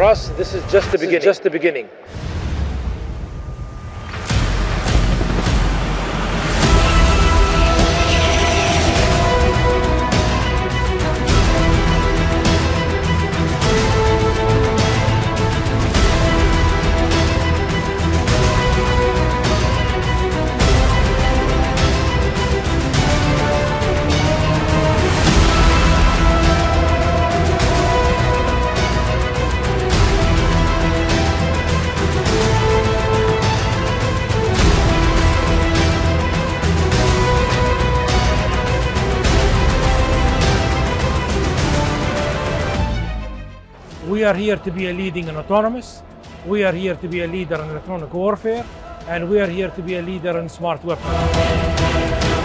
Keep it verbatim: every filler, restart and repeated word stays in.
us, this is just the beginning. Just the beginning. We are here to be a leading in autonomous, we are here to be a leader in electronic warfare, and we are here to be a leader in smart weapons.